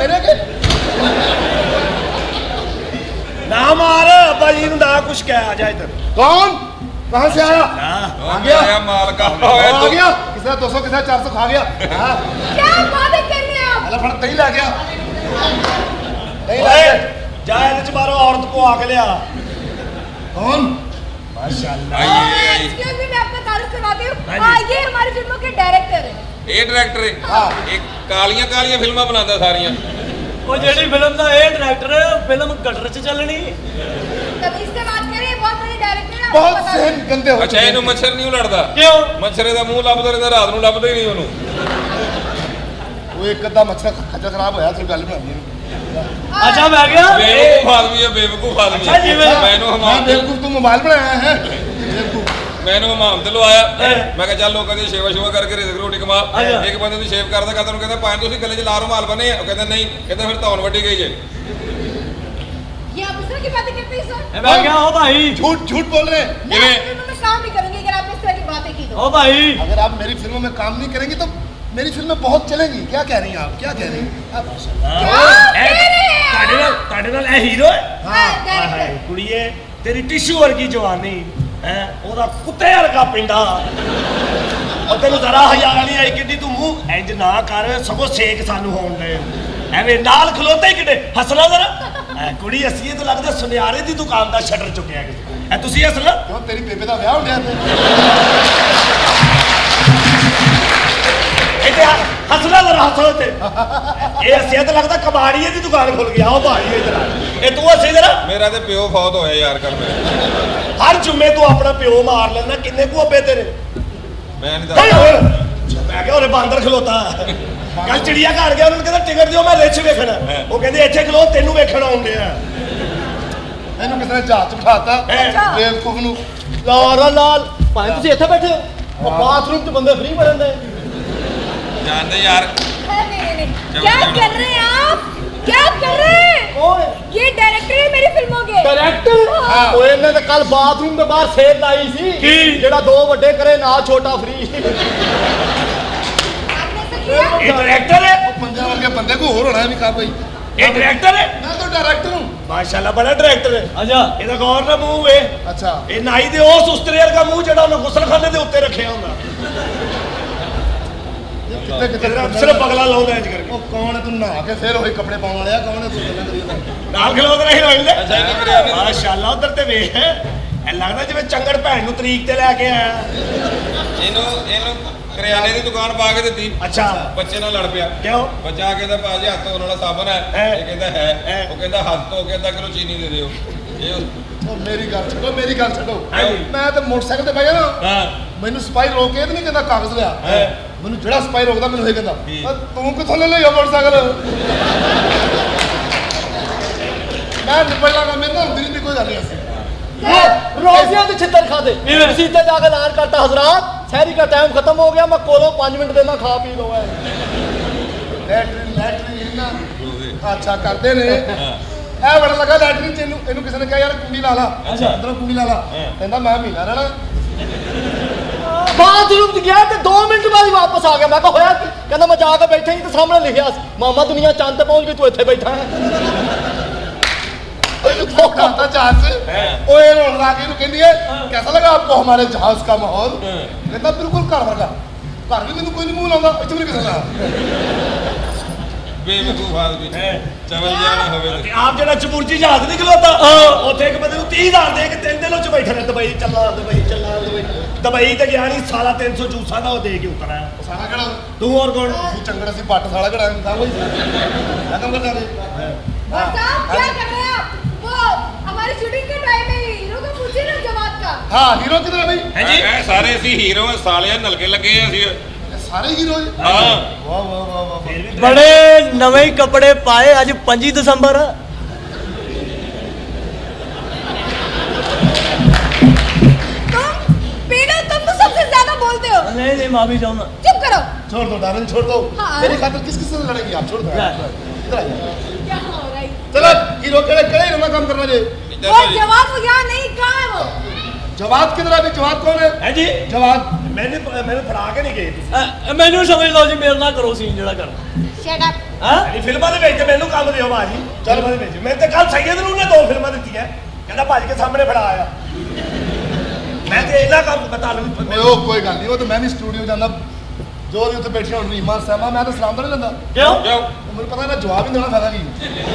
मेरे के ना मार अब्बा जी ना कुछ कह। आ जा इधर। कौन कहां से आया? आ गया माल का आ गया किसी 200 किसी 400 खा गया। क्या बातें कर रहे हैं आप? अल्लाह फड़ दही ला गया जा इधर मारो औरत को आके लिया। कौन? माशाल्लाह। एक्सक्यूज मी, मैं आपका तारीफ करवाती हूँ। ये हमारी फिल्मों के डायरेक्टर हैं। ये डायरेक्टर है एक कालियां कालियां फिल्मां बनाता सारियां। वो जेडी फिल्म दा ये डायरेक्टर है फिल्म गटर च चलनी। तब इससे बात करिए, बहुत बड़े डायरेक्टर हैं। बहुत सहन गंदे हो। अच्छा इन्हों मच्छर नहीं लड़दा क्यों? मच्छरे दा मुंह लभदा रहंदा रात नूं लभदा ही नहीं ओनू। वो एक अद्धा मच्छर खज्जल खराब होया तो गल बनानी है। अच्छा मैं गया बेवकूफ आदमी है बेवकूफ आदमी अच्छा जी मैनू हमाम बेवकूफ तू मोबाइल बनाया है बेवकूफ। मैनू हमाम ते लवाया मैं कहा चल लोकां दी सेवा शुवा करके रिज़्क रोटी कमा। एक बंदे दी शेव करदा कहता कहंदा पाए तुसीं गले च ला रुमाल बने ओ कहंदा नहीं कहंदा फिर तौन वड्डी गई जे। ये आप इस तरह की बातें करते हैं सर? मैं क्या हो भाई झूठ बोल रहे हैं। मैं फिल्मों में काम नहीं करूंगी अगर आप इस तरह की बातें की तो। ओ भाई अगर आप मेरी फिल्मों में काम नहीं करेंगी तो मेरी फिल्में बहुत चलेंगी। क्या कह रही हैं आप? क्या कह रही हैं आप? ਤੁਹਾਡੇ ਨਾਲ ਇਹ ਹੀਰੋ ਹੈ। डायरेक्टर ਕੁੜੀਏ ਤੇਰੀ ਟਿਸ਼ੂ ਵਰਗੀ ਜਵਾਨੀ ਹੈ ਉਹਦਾ ਕੁੱਤੇ ਵਰਗਾ ਪਿੰਡਾ ਉਹ ਤੈਨੂੰ ਜ਼ਰਾ ਹਯਾ ਨਹੀਂ ਆਈ ਕਿੱਡੀ ਤੂੰ ਮੂੰਹ ਇੰਜ ਨਾ ਕਰ ਸਗੋਂ ਸੇਕ ਸਾਨੂੰ ਹੋਣ ਦੇ ਐਵੇਂ ਨਾਲ ਖਲੋਤੇ ਹੀ ਕਿੱਡੇ ਹੱਸਣਾ ਜ਼ਰਾ ਕੁੜੀ ਹੱਸੀਏ ਤਾਂ ਲੱਗਦਾ ਸੁਨਿਆਰੇ ਦੀ ਦੁਕਾਨ ਦਾ ਸ਼ਟਰ ਚੁੱਕਿਆ ਕਿਸੇ ਤੁਸੀਂ ਹੱਸਣਾ ਕਿਉਂ ਤੇਰੀ ਬੇਬੇ ਦਾ ਵਿਆਹ ਹੋ ਗਿਆ ਇੱਥੇ ਹੱਸਣਾ ਜ਼ਰਾ ਹੱਸੋ ਤੇ ਇਹ ਹੱਸਿਆ ਤਾਂ ਲੱਗਦਾ ਕਬਾੜੀਏ ਦੀ ਦੁਕਾਨ ਖੁੱਲ ਗਿਆ ਉਹ ਭਾਈ ਇਧਰ ਇਹ ਤੂੰ ਹੱਸੇ ਜ਼ਰਾ मेरा ते प्यो फौत होया यार कल मैं हर जुम्मे तू अपना प्यो मार लेना किन्ने को अबे तेरे मैं नहीं मैं क्या बांदर खलोता कल चिड़िया घर गया उन्होंने कहता टिकट दियो मैं रिछ वेखना वो कहते इत्थे खलो तेनू वेखण आउंदे आ ਇਹਨੂੰ ਕਿਸੇ ਨੇ ਜਹਾਜ਼ 'ਚ ਬਿਠਾਤਾ ਬੇਵਕੂਫ ਨੂੰ। ਲਾਰਾ ਲਾਲ ਭਾਈ ਤੁਸੀਂ ਇੱਥੇ ਬੈਠੇ ਹੋ ਬਾਥਰੂਮ 'ਚ ਬੰਦੇ ਫ੍ਰੀ ਮਿਲ ਜਾਂਦੇ जानते यार क्या कर रहे हैं आप? क्या कर रहे हैं? ये डायरेक्टर है मेरी फिल्मों के। डायरेक्टर ओए ਇਹਨੇ ਤਾਂ ਕੱਲ ਬਾਥਰੂਮ ਦੇ ਬਾਹਰ ਸੇਲ ਲਾਈ ਸੀ ਜਿਹੜਾ ਦੋ ਵੱਡੇ ਕਰੇ ਨਾ ਛੋਟਾ ਫ੍ਰੀ ਇਹ डायरेक्टर है पंजाब वर्गे बंदे को और होना भी का भाई। ये डायरेक्टर है मैं तो डायरेक्टर हूं माशाल्लाह बड़ा डायरेक्टर है। अच्छा ਇਹਦਾ ਗੌਰ ਨਾ ਮੂੰਹ ਵੇ अच्छा ਇਹ ਨਾਈ ਦੇ ਉਸ ਉਸਤਰੇ ਵਰਗਾ ਮੂੰਹ ਜਿਹੜਾ ਉਹਨੇ ਗੁਸਲਖਾਨੇ ਦੇ ਉੱਤੇ ਰੱਖਿਆ ਹੁੰਦਾ कितने कितने सिर्फ पगला लाਉਂਦਾ ਇੰਜ ਕਰਕੇ ਉਹ ਕੌਣ ਹੈ ਤੂੰ ਨਹਾ ਕੇ ਫੇਰ ਉਹੀ ਕੱਪੜੇ ਪਾਉਣ ਵਾਲਿਆ ਕੌਣ ਹੈ ਤੂੰ ਗੱਲਾਂ ਕਰੀ ਜਾਂਦਾ ਨਾਲ ਖਲੋਦ ਰਹੀ ਹੋਇਲ ਅੱਛਾ ਇਹ ਕਰਿਆ ਨੇ ਮਾਸ਼ਾਅੱਲਾ ਉਧਰ ਤੇ ਵੇਖ ਇਹ ਲੱਗਦਾ ਜਿਵੇਂ ਚੰਗੜ ਭੈਣ ਨੂੰ ਤਰੀਕ ਤੇ ਲੈ ਕੇ ਆਇਆ ਇਹਨੂੰ ਕਰਿਆਨੇ ਦੀ ਦੁਕਾਨ ਪਾ ਕੇ ਦਿੱਤੀ। ਅੱਛਾ ਬੱਚੇ ਨਾਲ ਲੜ ਪਿਆ ਕਿਉਂ ਬੱਚਾ ਕਹਿੰਦਾ ਭਾਜੀ ਹੱਥ ਧੋਣ ਵਾਲਾ ਸਾਬਣ ਹੈ ਇਹ ਕਹਿੰਦਾ ਹੈ ਉਹ ਕਹਿੰਦਾ ਹੱਥ ਧੋ ਕੇ ਅੱਧਾ ਕਿਲੋ ਚੀਨੀ ਦੇ ਦਿਓ ਇਹ ਉਹ ਮੇਰੀ ਗੱਲ ਛੱਡੋ ਮੈਂ ਤੇ ਮੋਟਰਸਾਈਕਲ ਤੇ ਬਹਿ ਗਿਆ ਨਾ ਮੈਨੂੰ ਸਪਾਈ ਰੋਕ ਕੇ ਤੇ ਨਹੀਂ ਕਹਿੰਦਾ ਕਾਗਜ਼ ਲਿਆ ਮੈਨੂੰ ਜਿਹੜਾ ਸਪਾਈ ਰੋਕਦਾ ਮੈਨੂੰ ਇਹ ਕਹਿੰਦਾ ਤੂੰ ਕਿੱਥੋਂ ਲੈ ਲਿਆ ਮੋਟਰਸਾਈਕਲ ਮੈਂ ਨਿਬੜ ਲਾਂਗਾ ਮੇਰੇ ਨਾਲ ਹੁੰਦੀ ਨਹੀਂ ਕੋਈ ਗੱਲ ਨਹੀਂ रोजियां के छितर खाते सीधे जाकर ऐलान करता हजरात शहरी का टाइम खत्म हो गया मैं कोलो 5 मिनट देना खा पी लो ਲੈਟਰਿਨ ਅੱਛਾ ਕਰਦੇ ਨੇ ਇਹ ਬੜਾ ਲੱਗਾ ਲੈਟਰਿਨ ਚ ਇਹਨੂੰ ਕਿਸੇ ਨੇ ਕਿਹਾ ਯਾਰ ਕੁੰਡੀ ਲਾ ਲਾ ਅੰਦਰੋਂ ਕੁੰਡੀ ਲਾ ਲਾ ਕਹਿੰਦਾ ਮੈਂ ਮਹੀਨਾ ਰਹਿਣਾ बाथरूम गया तो 2 मिनट बाद ही वापस आ गया मैं होया कहना मैं जाकर बैठा ही तो सामने लिखा मामा दुनिया चांद पे पहुंच गई तू इत्थे बैठा है खाता जहाज से ओए रोड लाके नु कहंदी है कैसा लगा आपको हमारे जहाज का माहौल कहता बिल्कुल घर वर्गा घर भी मैंने कोई नहीं मुंह लाਉਂਦਾ ਇੱਥੇ ਵੀ ਕਿਸੇ ਦਾ ਬੇਵਕੂਫ ਆਦਮੀ ਚਵਲ ਜਾਣਾ ਹੋਵੇ ਤੇ ਆਪ ਜਿਹੜਾ ਚਬੂਰਜੀ ਜਹਾਜ਼ ਨਹੀਂ ਖਲੋਤਾ ਉੱਥੇ ਇੱਕ ਬੰਦੇ ਨੂੰ 30000 ਦੇ ਕੇ 3 ਦਿਨ ਚ ਬੈਠਾ ਰਿਹਾ ਦੁਬਈ ਚੱਲਾ ਦੁਬਈ ਤੇ ਗਿਆ ਨਹੀਂ ਸਾਲਾ 300 ਜੂਸਾ ਦਾ ਉਹ ਦੇ ਕੇ ਉਤਰਾ ਸਾਰਾ ਕਿਹੜਾ ਤੂੰ ਹੋਰ ਕੌਣ ਤੂੰ ਚੰਗੜਾ ਸੀ ਪੱਟ ਸਾਲਾ ਕਿਹੜਾ ਹੁੰਦਾ ਕੋਈ ਮੈਂ ਕੰਮ ਕਰਦਾ साहब क्या कर रहे हैं आप? वो हमारी शूटिंग के टाइम में हीरो को पूछिए ना जवाब का। हाँ हीरो किधर है भाई? है जी ਸਾਰੇ ਅਸੀਂ ਹੀਰੋ ਆ ਸਾਲਿਆ ਨਲਕੇ ਲੱਗੇ ਆ ਅਸੀਂ सारे हीरो हाँ वाह वाह वाह वाह बड़े नवे कपड़े पाए आज 5 दिसंबर तुम तो सबसे ज्यादा बोलते हो। नहीं माफी चाहूंगा चुप करो। छोड़ दो डार्लिंग छोड़ दो हाँ। मेरी खातिर किस से लड़ेंगी आप छोड़ दो इधर आइए क्या हो रहा है? चलो हीरो केड़े हीरो का काम करना जी वो जवाब यहाँ नहीं, कहाँ है वो? जवाब किधर है जवाब कौन है जी जवाब मैंने फड़ा के नहीं गए मैनू समझ लो जी मेरे ना करो सीन जड़ा करना Shut up. ਹਾਂ ਫਿਲਮਾਂ ਦੇ ਵਿੱਚ ਮੈਨੂੰ ਕੰਮ ਦਿਓ ਭਾਜੀ ਚੱਲ ਮੈਂ ਵਿੱਚ ਮੈਂ ਤੇ ਕੱਲ ਸੈਯਦ ਨੂੰ ਨੇ 2 ਫਿਲਮਾਂ ਦਿੱਤੀਆਂ ਕਹਿੰਦਾ ਭਾਜੀ ਕੇ ਸਾਹਮਣੇ ਫੜਾ ਆਇਆ ਮੈਂ ਤੇ ਇਹਨਾਂ ਕੰਮ ਬਤਾ ਲੂੰ ਉਹ ਕੋਈ ਗੱਲ ਨਹੀਂ ਉਹ ਤਾਂ ਮੈਂ ਵੀ ਸਟੂਡੀਓ ਜਾਂਦਾ ਜੋ ਵੀ ਉੱਥੇ ਬੈਠੇ ਹੁਣ ਰੀਮਾ ਸਹਿਮਾ ਮੈਂ ਤਾਂ ਸਲਾਮ ਤਾਂ ਨਹੀਂ ਲੈਂਦਾ ਕਿਉਂ ਮੈਨੂੰ ਪਤਾ ਨਾ ਜਵਾਬ ਹੀ ਦੇਣਾ ਫਾਇਦਾ ਕੀ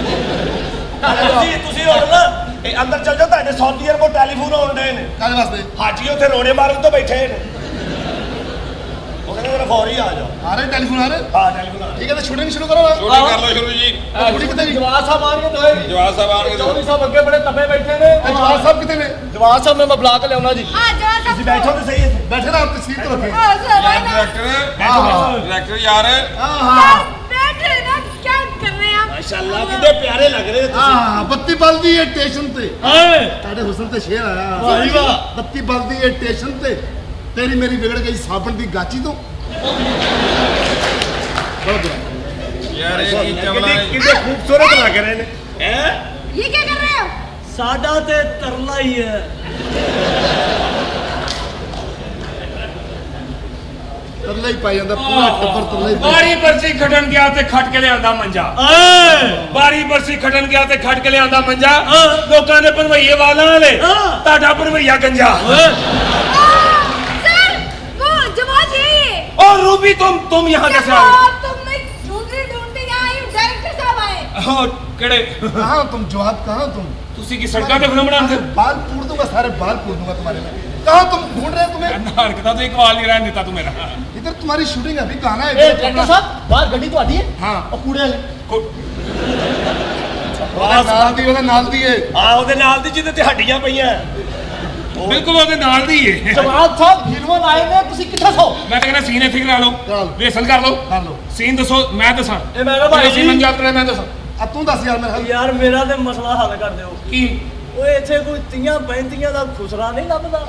ਤੁਸੀਂ ਹੁਣ ਨਾ ਇਹ ਅੰਦਰ ਚੱਲ ਜਾਓ ਤੁਹਾਡੇ ਸਾਊਦੀ ਅਰਬ ਕੋਲ ਟੈਲੀਫੋਨ ਆਉਂਦੇ ਨੇ ਕਾਹਦੇ ਵਾਸਤੇ ਹਾਜੀ ਉੱਥੇ ਰੋੜੇ ਮਾਰਨ ਤੋਂ ਬੈਠੇ ਨੇ ਉਹ ਕਹਿੰਦੇ ਮੇਰਾ ਫੌਰੀ ਆ ਜਾ ਆ ਰਹੇ ਟੈਲੀਫੋਨ ਆ ਰਹੇ ਹਾਂ ਟੈਲੀਫੋਨ ਆ ਠੀਕ ਹੈ ਤਾਂ ਸ਼ੂਟਿੰਗ ਸ਼ੁਰੂ ਕਰੋ ਸ਼ੂਟਿੰਗ ਕਰ ਲਓ ਸ਼ੁਰੂ ਜੀ ਕੁੜੀ ਕਿੱਥੇ ਗਈ ਜਵਾਨ ਸਾਹਿਬ ਆਣਗੇ ਦੋਏ ਜਵਾਬ ਸਾਹਿਬ ਆਣਗੇ ਚੌਧਰੀ ਸਾਹਿਬ ਅੱਗੇ ਬੜੇ ਤਪੇ ਬੈਠੇ ਨੇ ਜਵਾਬ ਸਾਹਿਬ ਕਿੱਥੇ ਨੇ ਜਵਾਨ ਸਾਹਿਬ ਮੈਂ ਬੁਲਾ ਕੇ ਲਿਆਉਣਾ ਜੀ आ जाओ ਤੁਸੀਂ ਬੈਠੋ ਤੇ ਸਹੀ ਇੱਥੇ ਬੈਠੇ ਨਾ ਤਸਵੀਰ ਤੋਂ ਰੱਖੇ ਡਾਇਰੈਕਟਰ ਯਾਰ ਹਾਂ ਹਾਂ बैठ रहे ना क्या कर रहे हैं आप ਮਾਸ਼ਾਅੱਲਾ ਕਿੰਨੇ ਪਿਆਰੇ ਲੱਗ ਰਹੇ ਤੁਸੀਂ ਹਾਂ ਬੱਤੀ ਬਲਦੀ ਏ ਸਟੇਸ਼ਨ ਤੇ ਹਾਏ ਤੁਹਾਡੇ ਹੁਸਨ ਤੇ ਸ਼ੇਰ ਆਇਆ ਵਾਹ ਜੀ ਵਾਹ ਬੱਤੀ ਬਲਦੀ ਏ ਸਟੇਸ਼ਨ ਤੇ ਤੇਰੀ ਮੇਰੀ ਵਿਗੜ ਗਈ ਸਾਬਣ ਦੀ ਗਾਚੀ ਤੋਂ ਬਹੁਤ ਬੁਰਾ ਯਾਰ ਇਹ ਕੀ ਚਮਲਾ ਕਿੰਨੇ ਖੂਬਸੂਰਤ ਲੱਗ ਰਹੇ ਨੇ ਹੈ ये क्या कर रहे हो ਸਾਡਾ ਤੇ ਤਰਲਾ ਹੀ ਹੈ ਤਰਲਾ ਹੀ ਪਾਈ ਜਾਂਦਾ ਪੂਰਾ ਟੱਬਰ ਤਰਲਾ ਹੀ ਪਾਈ ਬਾਰੀ ਬਰਸੀ ਖਟਣ ਗਿਆ ਤੇ ਖਟ ਕੇ ਲਿਆਂਦਾ ਮੰਜਾ ਏ ਬਾਰੀ ਬਰਸੀ ਖਟਣ ਗਿਆ ਤੇ ਖਟ ਕੇ ਲਿਆਂਦਾ ਮੰਜਾ ਲੋਕਾਂ ਦੇ ਭਰਵਈਏ ਵਾਲਾਂ ਨੇ ਤੁਹਾਡਾ ਭਰਵਈਆ ਗੰਜਾ सर वो जवाब यही है और रूबी तुम यहाँ कैसे आ आप तुम मैं ढूंढते यहाँ आई हूँ डायरेक्टर साहब आए गए केड़े कहाँ तुम जवाब कहाँ तुम तुसी की सड़कों पे फिल्म बनाते बाल पूर दूंगा सारे बाल पूर दूंगा तुम्हारे में कहाँ तुम ढूंढ रहे हो तुम्हें हरकता तो एक बाल नहीं रहने देता तू मेरा इधर तुम्हारी शूटिंग अभी कहाँ है ਇਹ ਡਾਇਰੈਕਟਰ ਸਾਹਿਬ ਬਾਹਰ ਗੱਡੀ ਤੁਹਾਡੀ ਹੈ ਹਾਂ। ਉਹ ਕੂੜੇ ਵਾਲੇ ਉਹਦੇ ਨਾਲ ਦੀ ਏ ਆ ਉਹਦੇ ਨਾਲ ਦੀ ਜਿਹਦੇ ਤੇ ਹੱਡੀਆਂ ਪਈਆਂ बिल्कुल ਉਹਦੇ ਨਾਲ ਦੀ ਹੈ ਜਵਾਨ ਸਾਹਿਬ ਫਿਲਮਾਂ ਆਏ ਨੇ ਤੁਸੀਂ ਕਿੱਥੇ ਸੋ ਮੈਂ ਤਾਂ ਕਹਿੰਦਾ ਸੀਨ ਇੱਥੇ ਕਰਾ ਲਓ ਕਰਾ ਲਓ। ਵੇਸਲ ਕਰ ਲਓ ਕਰ ਲਓ ਸੀਨ ਦੱਸੋ ਮੈਂ ਦੱਸਾਂ ਇਹ ਮੈਂ ਕਿਹਾ ਭਾਈ ਜੀ ਸੀਨ ਯਾਤਰਾ ਮੈਂ ਦੱਸਾਂ ਆ ਤੂੰ ਦੱਸ ਯਾਰ ਮੇਰੇ ਯਾਰ ਮੇਰਾ ਤੇ ਮਸਲਾ ਹੱਲ ਕਰ ਦਿਓ ਕੀ ਓਏ ਇੱਥੇ ਕੋਈ ਤੀਆਂ 35 ਦਾ ਖੁਸਰਾ ਨਹੀਂ ਲੱਭਦਾ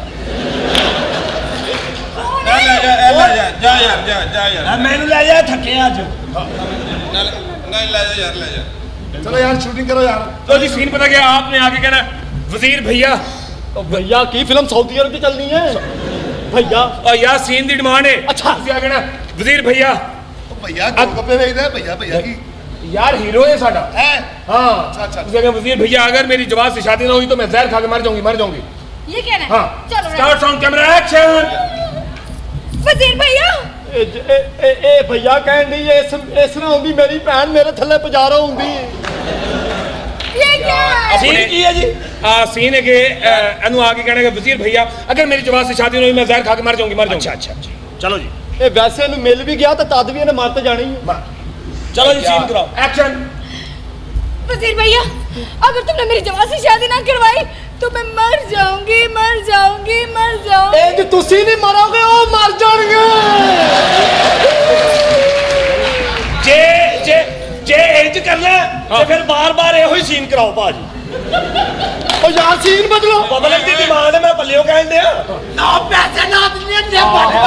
ਜਾ ਯਾਰ ਮੈਨੂੰ ਲੈ ਜਾ ਥੱਕਿਆ ਅੱਜ ਨਹੀਂ ਲੈ ਜਾ ਯਾਰ ਲੈ ਜਾ चलो यार शूटिंग करो यार तो जी सीन पता क्या आपने आके कहना वजीर भैया ਉਹ ਭਈਆ ਕੀ ਫਿਲਮ ਸਾਊਦੀ ਅਰਬ ਦੀ ਚੱਲਣੀ ਹੈ ਭਈਆ और यार सीन दी डिमांड है अच्छा। ਤੁਸੀਂ ਆके कहना वजीर भैया ओ भैया गोलगप्पे भेजदा है भैया भैया की यार हीरो है साडा है हाँ अच्छा। ਤੁਸੀਂ आके वजीर भैया अगर मेरी जवाब से शादी ना हुई तो मैं जहर खा के मर जाऊंगी ये कहना है हाँ चलो स्टार्ट साउंड कैमरा एक्शन वजीर भैया ਇਹ ਭਈਆ ਕਹਿਣ ਦੀ ਇਸ ਨਾਲ ਹੁੰਦੀ ਮੇਰੀ ਭੈਣ ਮੇਰੇ ਥੱਲੇ ਪਜਾਰੋ ਹੁੰਦੀ ये क्या है सीन की है जी सीन है कि अनु आगे कहना कि वजीर भैया अगर मेरी जवाब से शादी नहीं हुई मैं जहर खा के मर जाऊंगी अच्छा चलो जी ਇਹ ਵੈਸੇ ਨੂੰ ਮਿਲ ਵੀ ਗਿਆ ਤਾਂ ਤਦ ਵੀ ਇਹਨੇ ਮਰ ਤੇ ਜਾਣੀ ਹੈ चलो जी सीन कराओ एक्शन वजीर भैया अगर तुमने मेरी जवाब से शादी ना करवाई तो मैं मर जाऊंगी ਇੰਜ ਤੁਸੀਂ ਨਹੀਂ ਮਰੋਗੇ ਉਹ ਮਰ ਜਾਣਗੇ ਜੇ ਇੰਜ ਕਰਨਾ ਤੇ ਫਿਰ ਬਾਰ-ਬਾਰ ਇਹੋ ਹੀ ਸੀਨ ਕਰਾਓ ਭਾਜੀ ਉਹ ਯਾਰ ਸੀਨ ਬਦਲੋ ਬਦਲਣ ਦੀ ਡਿਮਾਂਡ ਮੈਂ ਪੱਲਿਓ ਕਹਿਣ ਡਿਆ ਨਾ ਪੈਸੇ ਨਾ ਦਿੰਦੇ ਨੇ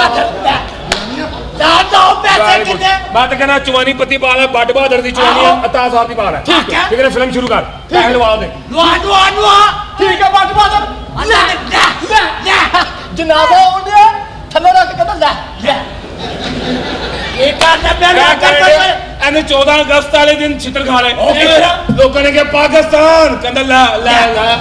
ਨਾ ਪੈਸੇ ਕਿਤੇ मैं तो कहना चुवानी पत्ती पाल है बड बहादुर दी चुवानी है अता साहब दी पाल है ठीक है। ठीक है फिल्म शुरू कर पैसे लवा दे ਨਵਾ ਠੀਕ ਹੈ ਬੱਟ ਬਾਦਰ ਲੈ ਜਨਾਬਾ ਉਹਨੇ ਥੱਲੇ ਰੱਖ ਕੇ ਤਾਂ ਲੈ ਇਹ ਕਰਨਾ ਪਿਆ एने 14 अगस्त वाले दिन छितर खा रहे लोगों ने कहा पाकिस्तान कहंदा ला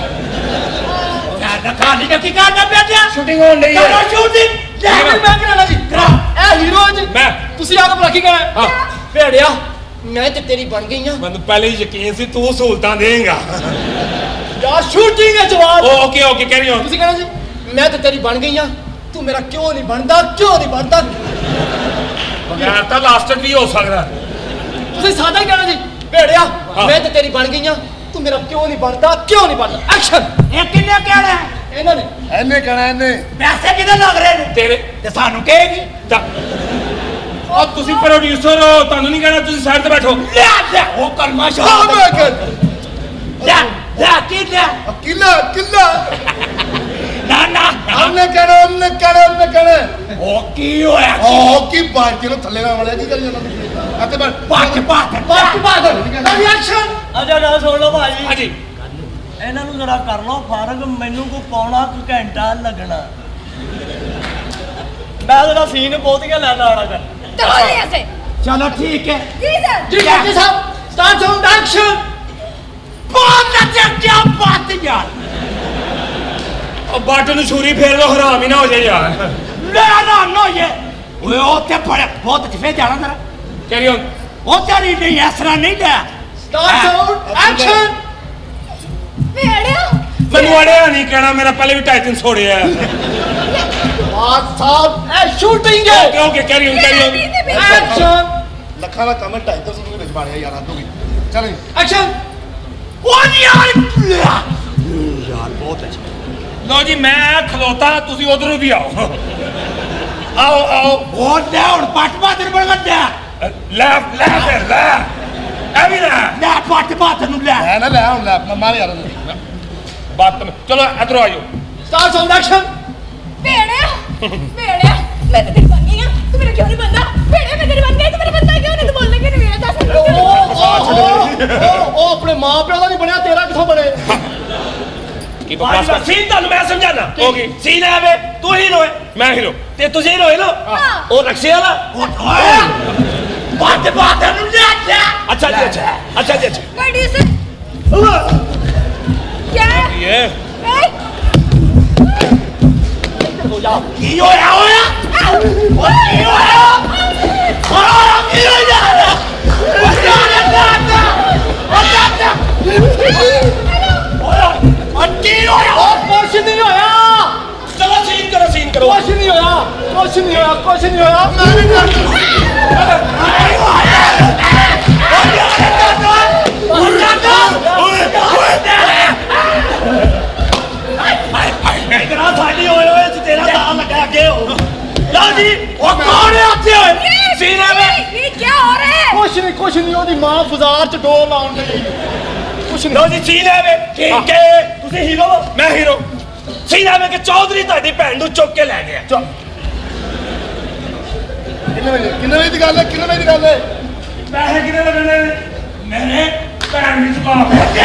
ਦਿਖਾ ਨਹੀਂ ਕੀ ਕਰਨਾ ਪਿਆ शूटिंग होने रही है ਸ਼ੂਟਿੰਗ ਲੈ ਮੈਂ ਕਰਾਣਾ ਜੀ ਕਰਾ ਇਹ ਹੀਰੋ ਜੀ मैं ਤੁਸੀਂ ਆ ਕੇ ਬਲਾਕੀ ਕਰਾਂ हाँ ਭੇੜਿਆ ਮੈਂ ਤੇ ਤੇਰੀ ਬਣ ਗਈ ਆ मैं पहले ही यकीन सी तू सहूलतां देगा ਯਾਰ ਸ਼ੂਟਿੰਗ ਹੈ ਜਵਾਬ ओके कैरी ऑन ਤੁਸੀਂ ਕਹਿਣਾ ਜੀ ਮੈਂ ਤੇ ਤੇਰੀ ਬਣ ਗਈ ਆ ਤੂੰ ਮੇਰਾ ਕਿਉਂ ਨਹੀਂ ਬਣਦਾ यार ता लास्ट भी हो सकदा ਤੁਸੀਂ ਸਾਦਾ ਹੀ ਕਹਿਣਾ ਜੀ ਭੇੜਿਆ ਹਾਂ। ਮੈਂ ਤੇ ਤੇਰੀ ਬਣ ਗਈ ਆ ਤੂੰ ਮੇਰਾ ਕਿਉਂ ਨਹੀਂ ਬਣਦਾ ਐਕਸ਼ਨ ਇਹ ਕਿੰਨੇ ਕਹਿਣਾ ਇਹਨਾਂ ਨੇ एने कहना एने ਪੈਸੇ ਕਿਹਦੇ ਲੱਗ ਰਹੇ ਨੇ तेरे ਤੇ ਸਾਨੂੰ ਕਹੇਗੀ अब तुसी प्रोड्यूसर हो तानू नहीं कहना तुसी साइड ते बैठो ਲੈ ਉਹ ਕਰਮਾ हाँ ਸ਼ਾਹ मैं कर ਲੈ ਕੀ ਲੈ किला ਨਾ हमने कहना ਉਹ ਕੀ ਹੋਇਆ ओ की बात के थल्ले ना वाले की कर जाना आते बैठ ਪੱਟ ਐਕਸ਼ਨ ਅਜਾ ਨਾ ਸੁਣ ਲਓ ਭਾਜੀ हाँ जी ਇਹਨਾਂ ਨੂੰ ਜਰਾ ਕਰ ਲਓ ਫਾਰਗ ਮੈਨੂੰ ਕੋ ਪੌਣਾ ਕੁ ਘੰਟਾ ਲੱਗਣਾ ਮੈਂ ਉਹਦਾ ਸੀਨ ਬਹੁਤ ਹੀ ਲੈਣਾ ਆਣਾ ਕਰ चलो यहाँ से चलो ठीक है जी सर जी साहब स्टार्ट साउंड एक्शन। बहुत अच्छा, क्या बात है यार। बट ਨੂੰ ਛੁਰੀ ਫੇਰ ਲੋ ਹਰਾਮ ਹੀ ਨਾ ਹੋ ਜਾਏ ਯਾਰ। ना ये ओए ओते बड़े बहुत अच्छे फे जाना तेरा कैरी ऑन। ओ तेरी नहीं ऐसा नहीं दे। Start sound action. भेड़िया ਮੈਨੂੰ ਅੜਿਆ ਨਹੀਂ ਕਹਿਣਾ ਮੇਰਾ ਪਹਿਲੇ ਵੀ 2.5 ਛੋੜਿਆ बात साहब ए शूटिंग है। Okay okay carry on action. ਲੱਖਾਂ ਦਾ ਕੰਮ ਹੈ 250 ਨੂੰ ਵਿੱਚ ਬਾਣਿਆ ਯਾਰ ਹੱਦ ਹੋ ਗਈ ਚੱਲ एक्शन। ओ यार बहुत अच्छा। ਲੋ ਜੀ ਮੈਂ ਖਲੋਤਾ ਤੁਸੀਂ ਉਧਰੋਂ ਵੀ ਆਓ आओ आओ ओ ले और पट बादर बन गया ਲੈ ਲੈ ਫਿਰ ਲੈ ਐ ਵੀ ਲੈ ले पट बादर नु ले ਲੈ ਨਾ ਲੈ ਹੁਣ ਲੈ ਮਾਰ ਯਾਰ ਬਾਤ ਚਲੋ ਇਧਰੋਂ ਆਇਓ स्टार्ट साउंड एक्शन। भेड़िया मैं तो तेरी बन गई हूँ तू मेरा क्यों नहीं बनता भेड़िया मैं तेरी बन गई तू मेरा बनता क्यों नहीं तू बोलने क्यों नहीं मेरा ओ अपने मां प्यो का नहीं बनया तेरा किथों बने। ਕੀ ਬਕਵਾਸ ਕਰ ਸੀਨ ਤੁਹਾਨੂੰ ਮੈਂ ਸਮਝਾਣਾ ਹੋਗੀ ਸੀਨ ਹੈ ਵੇ ਤੂੰ ਹੀਰੋ ਹੈ ਮੈਂ ਹੀਰੋ ਤੇ ਤੁਸੀਂ ਹੀਰੋ ਹੈ ਨਾ ਉਹ ਰਕਸ਼ੇ ਵਾਲਾ पट बादर नु ले अच्छा जी अच्छा जी अच्छा What do you say? क्या ये की होया ओ की होया और की होया ओ दादा ओ दादा और की होया ओ कुछ नहीं होया चलो सीन करो कुछ नहीं होया कुछ नहीं होया कुछ नहीं होया मैं नहीं करता। इतना साड़ी होए तेरा नाम लगा के हो लो जी ओ कौन है आते होए सीन है वे ये क्या हो रहा है कुछ नहीं ओदी मां बाजार च डोल लाउन गई कुछ लो नहीं। जी सीन है वे कि ਤੁਸੀਂ ਹੀਰੋ ਮੈਂ ਹੀਰੋ ਸੀਨ ਹੈ ਵੇ ਕਿ ਚੌਧਰੀ ਤੁਹਾਡੀ ਭੈਣ ਨੂੰ ਚੁੱਕ ਕੇ ਲੈ ਗਿਆ ਕਿੰਨੇ ਵਜੇ ਦੀ ਗੱਲ ਹੈ ਕਿੰਨੇ ਵਜੇ ਦੀ ਗੱਲ ਹੈ ਪੈਸੇ ਕਿੰਨੇ ਲੱਗਣੇ ਨੇ ਮੈਨੇ ਭੈਣ ਵੀ ਚੁਕਾ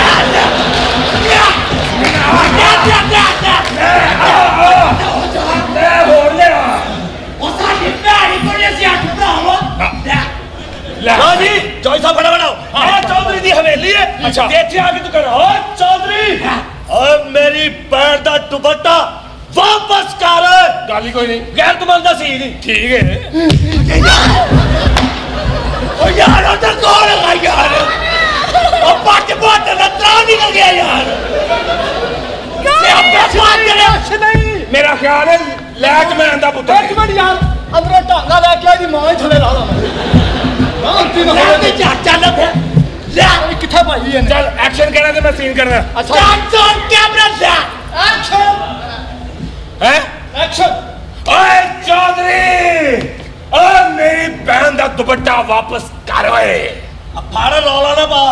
ਲੈ ਹੋਰ ਲਿਆ ओ साडी भैड़ी कोने से हट भरावा ਲੈ लो जी जॉय साहब बड़ा बनाओ ये चौधरी दी हवेली है अच्छा। देखिए आके तू कर ओ चौधरी और मेरी पैर दा दुपट्टा वापस कर ਗੱਲ ਹੀ ਕੋਈ ਨਹੀਂ गैर तुमंदा सी नहीं ਠੀਕ ਹੈ ओ यार उधर कौन है यार ओ पट बादर ना त्राण निकल गया यार ये अब बात करे कुछ नहीं। ਮੇਰਾ ਖਿਆਲ ਹੈ ਲੈਕ ਮੈਂ ਆਂਦਾ ਪੁੱਤਰ एक मिनट यार अंदर ढांगा लेके आई दी मां ही थले ला दा शांति ना ले होवे जा चल ले अरे किथे भाई है ਚੱਲ ਐਕਸ਼ਨ ਕਹਿਣਾ ਤੇ ਮੈਂ ਸੀਨ ਕਰਨਾ अच्छा चल कैमरा ले एक्शन ਹੈ एक्शन। ਓਏ ਚੌਧਰੀ ਓਏ ਮੇਰੀ ਭੈਣ ਦਾ ਦੁਪੱਟਾ ਵਾਪਸ ਕਰ ਓਏ फाड़ रौला ना पा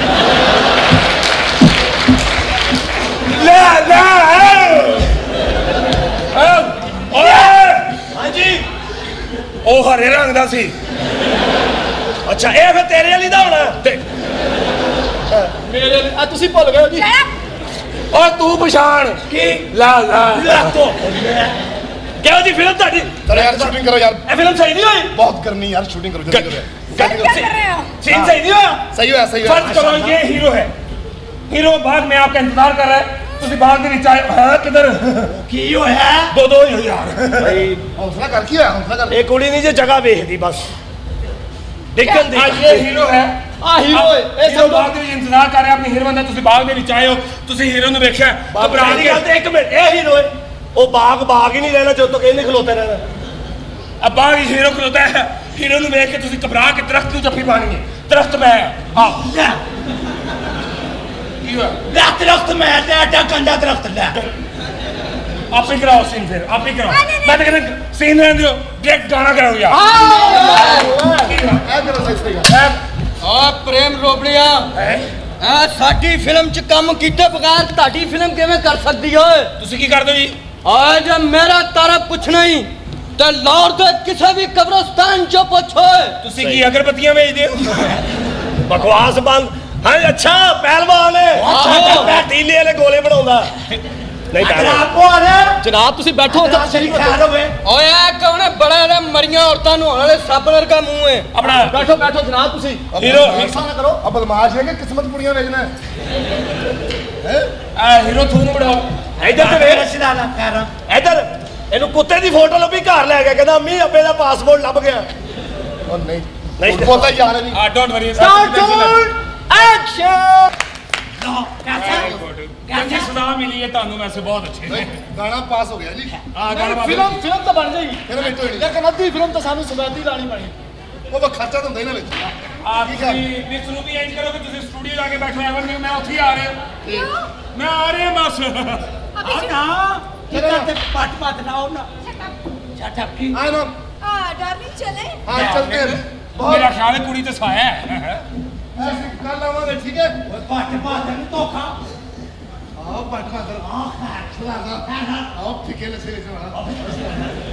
ਲੈ ਲੈ ਓਏ हाँ जी ਉਹ ਹਰੇ ਰੰਗ ਦਾ ਸੀ अच्छा ये फिर तेरे वाली दा होना ਤੇ मेरे आ तुसी भूल गए हो जी। ਓਏ ਤੂੰ ਪਛਾਣ की ਲਾ ਲਾ क्या जी फिल्म ताड़ी ਚਲੋ ਯਾਰ ਸ਼ੂਟਿੰਗ ਕਰੋ ਯਾਰ ए फिल्म सही नहीं हुई ਬਹੁਤ ਕਰਨੀ ਯਾਰ ਸ਼ੂਟਿੰਗ ਕਰੋ ਜਲਦੀ ਕਰੋ क्या कर रहे हो सीन सही नहीं हुआ ਸਹੀ ਹੋਇਆ फर्ज करो ये हीरो है हीरो बाग में आपका इंतजार कर रहा है ਤੁਸੀਂ ਬਾਗ ਦੇ ਵਿੱਚ ਆਏ ਹਾਂ ਕਿਧਰ की होया ਦੋ ਹੀ ਹੋ ਯਾਰ ਹੌਸਲਾ ਕਰ ਕੀ ਹੋਇਆ ਹੌਸਲਾ ਕਰ एक कुड़ी नहीं जो जगह देखती बस देखन दी ਅੱਜ ਇਹ ਹੀਰੋ ਹੈ आ हीरो है ए ਹੀਰੋ ਬਾਗ ਦੇ ਵਿੱਚ ਇੰਤਜ਼ਾਰ ਕਰ ਰਿਹਾ ਆਪਣੀ ਹੀਰੋਇਨ ਦਾ ਤੁਸੀਂ ਬਾਗ ਦੇ ਵਿੱਚ ਆਏ ਹੋ ਤੁਸੀਂ ਹੀਰੋ ਨੂੰ ਵੇਖਿਆ ਘਬਰਾ बाग ਕੇ के एक मिनट ए हीरो है वो बाग बाग ही नहीं रहना जो तो कहीं खलोते रहना अब बाग ਵਿੱਚ ਹੀਰੋ ਖਲੋਤਾ ਹੈ ਹੀਰੋ ਨੂੰ ਵੇਖ ਕੇ ਤੁਸੀਂ ਘਬਰਾ ਕੇ ਦਰਖਤ ਨੂੰ ਜੱਫੀ ਪਾਣੀ ਹੈ ਦਰਖਤ ਮੈਂ ਹਾਂ ਕੀ ਹੋਇਆ दरख्त में है कंडा दरख्त ले आप ही कराओ सीन फिर आप ही कराओ मैं तो कहना सीन रहने दो डायरेक्ट गाना कराओ यार ਇਹ ਕਰੋ ਸਹੀ ਗੱਲ आ प्रेम रोबड़िया आ साडी फिल्म च काम कीते बगैर ताडी फिल्म किवें कर सकदी ओए ਤੁਸੀਂ ਕੀ ਕਰਦੇ ਹੋ ਜੀ आज मेरा तारा पूछना ही ते लाहौर दे किसे भी कब्रिस्तान च पूछो ਤੁਸੀਂ ਕੀ ਅਗਰਬੱਤੀਆਂ ਵੇਚਦੇ ਹੋ बकवास बंद हाँ अच्छा पहलवान है आहो। तीले वाले गोले बनाਉਂਦਾ नहीं अगर पहलवान आपको आ रहा जनाब तुसी बैठो शरीफ खैर होवे ओए कौन है बड़ा रे मरियां औरतां नु होने वाले सब वर्गा मुंह है अपना बैठो बैठो जनाब तुसी हीरो ऐसा ना करो अब बदमाश है कि किस्मत पुड़ियां भेजना है हीरो थून बढ़ाओ इधर ते ਵੇਖ रशिदाना खैर इधर ਇਹਨੂੰ ਕੁੱਤੇ ਦੀ ਫੋਟੋ ਲੱਭੀ ਘਰ ਲੈ ਗਿਆ ਕਹਿੰਦਾ ਅੰਮੀ ਅੱਬੇ ਦਾ ਪਾਸਪੋਰਟ ਲੱਭ ਗਿਆ और नहीं नहीं। बोलता यार है नहीं डोंट वरी एक्शन कैसी सदा मिली है ਤੁਹਾਨੂੰ वैसे बहुत अच्छे ने गाना पास हो गया जी फिल्म तो बन जाएगी फिल्म हिट होनी लेकिन अद्धी फिल्म तो सानू समैती लानी पड़ी ਉਹ ਵਾ ਖਰਚਾ ਤਾਂ ਹੁੰਦਾ ਇਹਨਾਂ ਵਿੱਚ आप मिस रूबी इंज करो कि तुम स्टूडियो जाके बैठो एवर मैं ਉੱਥੇ ही आ रहा मैं आ रहा बस ना कितना ते पाट पाट लाओ ना छट अप की हाँ ना डार्लिंग चले हाँ चलते हैं मेरा ख्याल है कुड़ी तो साया है ऐसे कल आवांगे ठीक है पाट पाट नहीं तो खा आओ बैठो अंदर हां खैर आओ ठीक है ले से